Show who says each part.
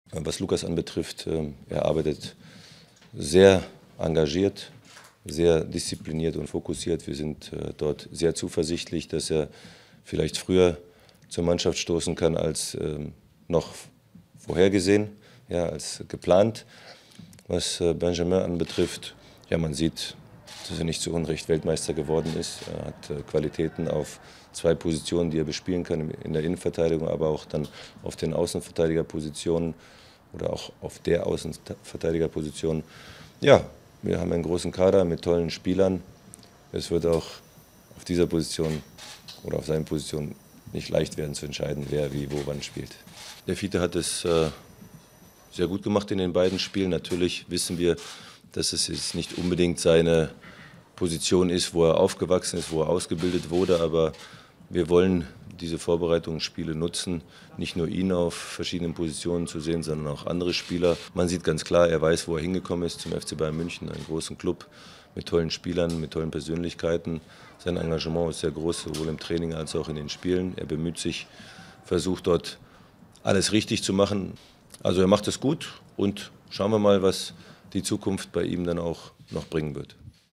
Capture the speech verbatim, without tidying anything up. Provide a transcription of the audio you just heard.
Speaker 1: Was Lukas anbetrifft, er arbeitet sehr engagiert, sehr diszipliniert und fokussiert. Wir sind dort sehr zuversichtlich, dass er vielleicht früher zur Mannschaft stoßen kann als noch vorhergesehen, ja, als geplant. Was Benjamin anbetrifft, ja, man sieht, dass er nicht zu Unrecht Weltmeister geworden ist. Er hat Qualitäten auf zwei Positionen, die er bespielen kann, in der Innenverteidigung, aber auch dann auf den Außenverteidigerpositionen oder auch auf der Außenverteidigerposition. Ja, wir haben einen großen Kader mit tollen Spielern. Es wird auch auf dieser Position oder auf seiner Position nicht leicht werden zu entscheiden, wer wie wo wann spielt. Der Fiete hat es äh, sehr gut gemacht in den beiden Spielen. Natürlich wissen wir, dass es jetzt nicht unbedingt seine Position ist, wo er aufgewachsen ist, wo er ausgebildet wurde, aber wir wollen diese Vorbereitungsspiele nutzen, nicht nur ihn auf verschiedenen Positionen zu sehen, sondern auch andere Spieler. Man sieht ganz klar, er weiß, wo er hingekommen ist, zum F C Bayern München, einen großen Club mit tollen Spielern, mit tollen Persönlichkeiten. Sein Engagement ist sehr groß, sowohl im Training als auch in den Spielen. Er bemüht sich, versucht dort alles richtig zu machen. Also er macht es gut und schauen wir mal, was die Zukunft bei ihm dann auch noch bringen wird.